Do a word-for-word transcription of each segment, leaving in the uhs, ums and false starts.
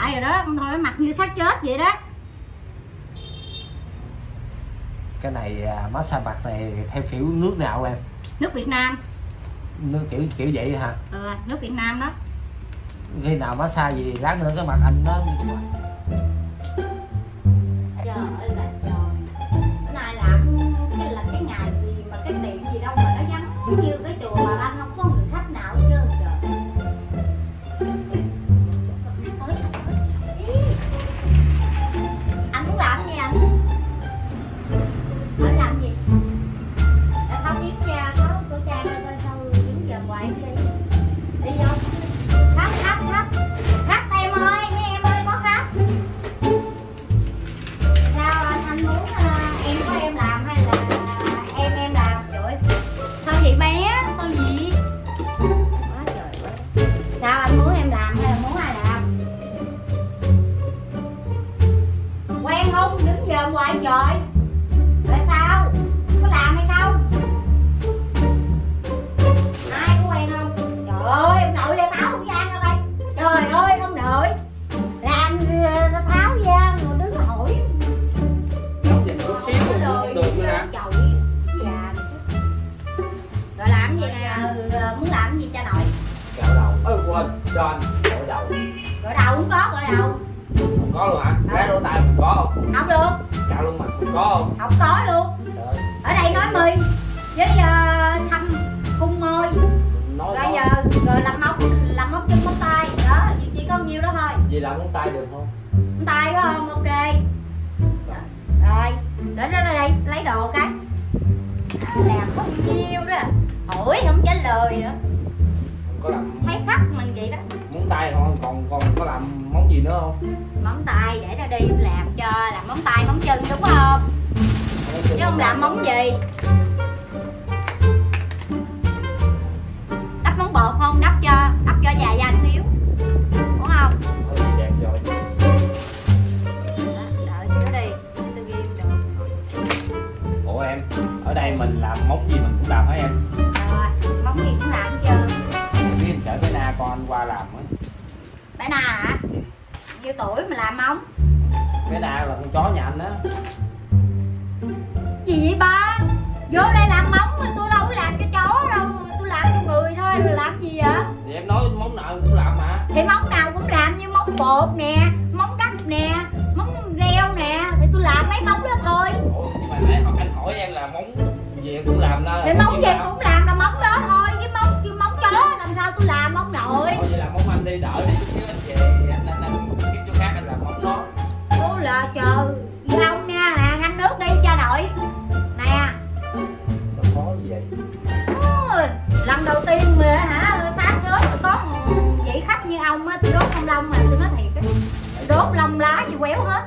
lại rồi đó, thôi mặt như xác chết vậy đó. Cái này massage mặt này theo kiểu nước nào em? Nước Việt Nam. Nước kiểu kiểu vậy hả? Ừ, nước Việt Nam đó. Khi nào massage gì lát nữa cái mặt anh nó trời ơi là trời, bữa nay làm cái là cái ngày gì mà cái tiệm gì đâu mà nó vắng như cái chùa Bà Lanh, không có người khách nào hết trơn trời. Anh muốn làm gì anh? Ở làm gì? Đã tháo kiếm cha, tháo cổ trang ra coi sao đứng giờ ngoài đi. Đi vô. Khách, khách, khách. Khách em ơi, mấy em ơi có khách. Sao anh, anh muốn uh, em có em làm hay là em em làm? Trời ơi, sao vậy bé? Sao vậy? Quá trời ơi. Sao anh muốn em làm hay là muốn ai làm? Quen không? Đứng giờ ngoài trời. Tại sao? Có làm hay không? Ai có quen không? Trời ơi, ông nội ra tháo không gian ra đây. Trời ơi, ông nội. Làm uh, tháo gian rồi đứng hỏi. Nóng vậy chút xíu cũng không được nữa hả? Chọi già. Rồi làm gì nè, muốn làm gì cha nội? Gội đầu. Ôi quên, cho anh gội đầu. Gội đầu không có, gội đầu. Không có luôn hả? Lá đổ tay không có không? Không được. Cạo luôn mà không có không? Không có luôn. Trời. Ở đây nói mì với uh, xăm khung môi. Nói Rồi giờ rồi làm móng, làm móng chân móng tay. Đó, chỉ có nhiêu đó thôi. Vậy làm móng tay được không? Móng tay có không? Ok. Rồi, để ra đây lấy đồ cái. Làm có nhiêu đó. Hỏi không trả lời nữa. Không có làm Thấy khách mình vậy đó. móng tay không? Còn còn có làm móng gì nữa không? Móng tay để ra đi làm cho làm móng tay móng chân đúng không? Chứ không làm móng gì. Đắp móng bột không? Đắp cho, đắp cho già da xíu. Đúng không? Thôi đẹp rồi. Đó, đợi xíu đi. Tôi ghi được. Ủa em, ở đây mình làm móng gì mình cũng làm hả em? Rồi, móng gì cũng làm hết trơn. Biết em chở cái na con anh qua làm á. Bé Na hả? Nhiêu tuổi mà làm móng? Cái na là con chó nhà anh á. Gì vậy ba? Vô đây làm móng mà tôi đâu có làm cho chó đâu. Tôi làm cho người thôi, rồi làm gì vậy? Thì em nói móng nào em cũng làm mà. Thì móng nào cũng làm, như móng bột nè, móng đắp nè, móng reo nè. Thì tôi làm mấy móng đó thôi. Ủa, nhưng mà nãy anh hỏi em là móng gì em cũng làm đó. Thì móng gì cũng làm là móng đó thôi. Cái móng chứ móng chó làm sao tôi làm móng nội. Thôi vậy là móng anh đi, đợi đi chút xíu anh về anh anh, anh kiếm chỗ khác anh làm móng đó. Ô là chờ với ông nha, nè ngăn nước đi cha nội. Nè. Sao khó như vậy? Ôi, lần đầu tiên mà hả sáng sớm có vậy khách như ông á, tôi đốt không lông mà tôi nói thiệt á. Đốt lông lá gì quéo hết.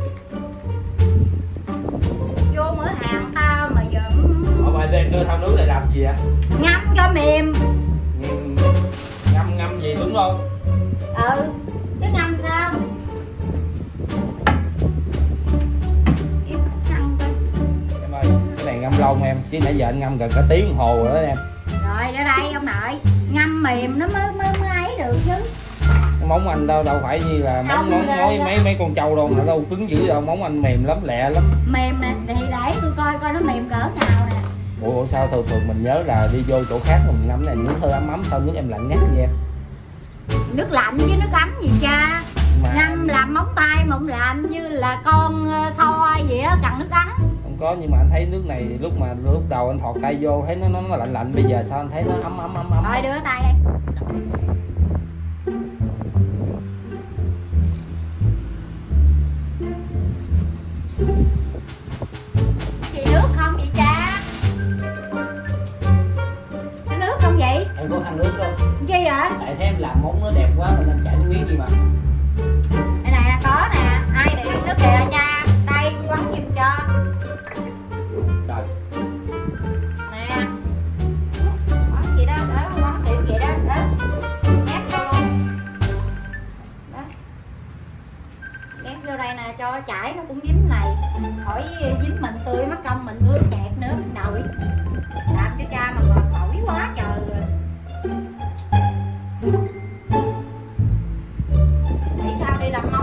Vô mở hàng ta mà giờ Ở ngoài đây đưa thao nước này làm gì ạ? ngâm cho mềm. Ngâm ngâm, ngâm gì đúng không? Ừ, chứ ngâm sao? Em ơi, cái này ngâm lâu không em? Chứ nãy giờ anh ngâm gần cả tiếng đồng hồ rồi đó em. Rồi để đây ông nội, ngâm mềm nó mới mới mới ấy được chứ. Móng anh đâu đâu phải như là móng móng mấy mấy mấy con trâu đâu mà đâu cứng dữ đâu, móng anh mềm lắm, lẹ lắm. Mềm nè, thì để tôi coi coi nó mềm cỡ nào nè. Ủa, ủa sao thường thường mình nhớ là đi vô chỗ khác mình ngâm này nước hơi ấm ấm, sao nước em lạnh ngắt vậy em? Nước lạnh với nước ấm gì cha. Mà... ngâm làm móng tay mà không làm như là con so vậy á, cần nước ấm. Không có, nhưng mà anh thấy nước này lúc mà lúc đầu anh thọt tay vô thấy nó nó, nó lạnh lạnh, bây giờ sao anh thấy nó ấm ấm ấm ấm. Rồi đưa tay đây. Chị nước không vậy cha? Có nước không vậy? Em có khăn nước không? Chi vậy? Tại thấy em làm móng nó đẹp quá nên anh chạy nước miếng đi mà. Đây nè, có nè, ai để nước kìa cha. Đây, quấn giùm cho. Trời. Nè. Quấn gì đó, đó, quấn kiểu vậy đó, đó. Nhét vô luôn. Đó. Nhét vô đây nè, cho chảy nó cũng dính này. Khỏi dính mình tươi mất công mình ướt kẹt nữa, đợi. Làm cho cha mà mệt mỏi quá trời rồi. Nghĩ sao đi làm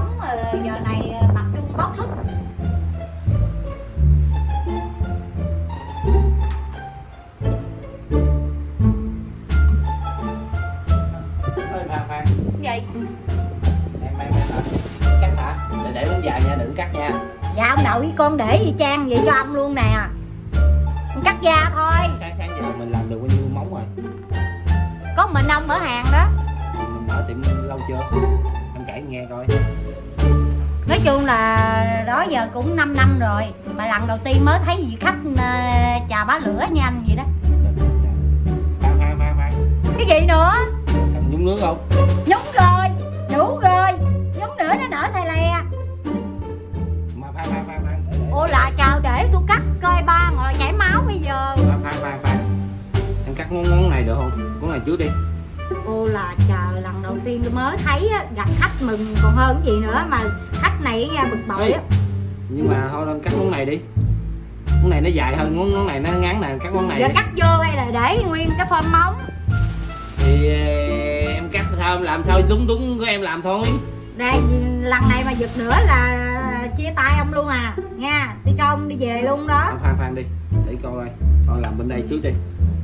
Dạ ông nội, con để y chang vậy cho ông luôn nè. Cắt da thôi. Sáng sáng giờ mình làm được bao nhiêu móng rồi? Có mình ông mở hàng đó. Mình mở tiệm lâu chưa? Em kể nghe coi. Nói chung là đó giờ cũng năm năm rồi. Mà lần đầu tiên mới thấy vị khách uh, chà bá lửa như anh vậy đó. Khoan khoan khoan khoan. Cái gì nữa? Cần nhúng nước không? Nhúng rồi, đủ rồi. Nhúng nữa nó nở thầy le. Mà khoan khoan khoan khoan. Ô là chờ để tôi cắt coi ba ngồi chảy máu bây giờ. Khoan khoan khoan khoan. Em cắt ngón ngón này được không? Ngón này trước đi. Ô là chờ lần đầu tiên tôi mới thấy á, gặp khách mừng còn hơn cái gì nữa mà khách này ra bực bội á. Nhưng mà thôi em cắt ngón này đi. Ngón này nó dài hơn ngón ngón này nó ngắn nè, cắt ngón này. Giờ đi. cắt vô hay là để nguyên cái phơm móng? Thì em cắt sao em làm sao đúng đúng của em làm thôi. Đây lần này mà giật nữa là chia tay ông luôn à nha, tôi cho ông đi về luôn đó. Khoan khoan đi để coi thôi làm bên đây trước đi.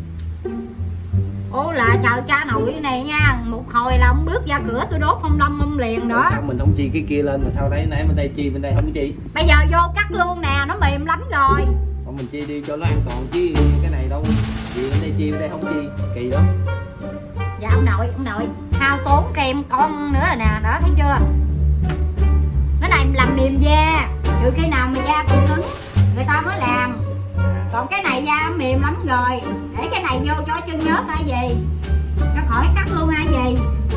Ô là chờ cha nội này nha, một hồi là ông bước ra cửa tôi đốt phong đông ông liền đó. Rồi sao mình không chi cái kia lên mà sao đấy nãy bên đây chi bên đây không chi? Bây giờ vô cắt luôn nè, nó mềm lắm rồi. Còn mình chi đi cho nó an toàn chứ cái này đâu gì bên đây chi bên đây không chi kỳ đó. Dạ ông nội, ông nội hao tốn kem con nữa rồi nè, đó thấy chưa? Cái này làm mềm da, trừ khi nào mà da còn cứng người ta mới làm. Còn cái này da mềm lắm rồi. Để cái này vô cho chân nhớt hay gì, cho khỏi cắt luôn hay gì.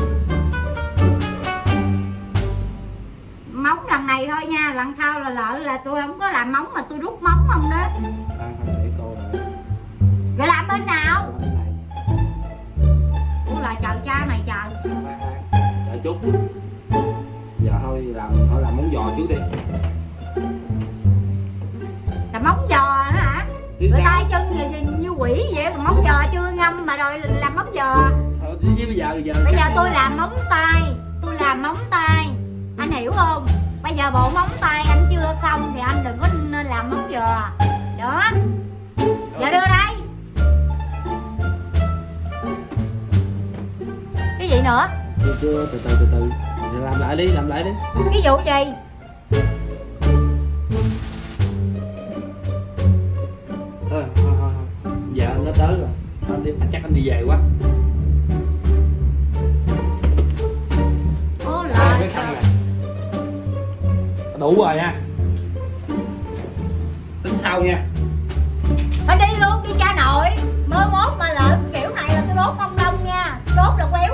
Móng lần này thôi nha, lần sau là lỡ là tôi không có làm móng mà tôi rút móng không đó. Khoan khoan để cô rồi. Rồi làm bên nào? Cũng là chờ cha này chờ. Đợi chút. Giờ thôi làm thôi làm móng giò trước đi. Là móng giò nữa hả? Chứ Người sao? tay chân như, như quỷ vậy, còn móng giò chưa ngâm mà đòi làm móng giò. Thôi chứ bây giờ giờ Bây giờ tôi làm móng tay, tôi làm móng tay, anh hiểu không? Bây giờ bộ móng tay anh chưa xong thì anh đừng có nên làm móng giò. Đó. Giờ đưa đây. Cái gì nữa? chưa chưa từ từ từ từ thì làm lại đi làm lại đi. Cái vụ gì? Thôi thôi thôi giờ nó tới rồi anh đi chắc anh đi về quá. Ô Đây, là cái khăn này đủ rồi nha, tính sau nha. thôi đi luôn đi cha nội, mơ mốt mà lỡ kiểu này là tôi đốt không đông nha, đốt là quen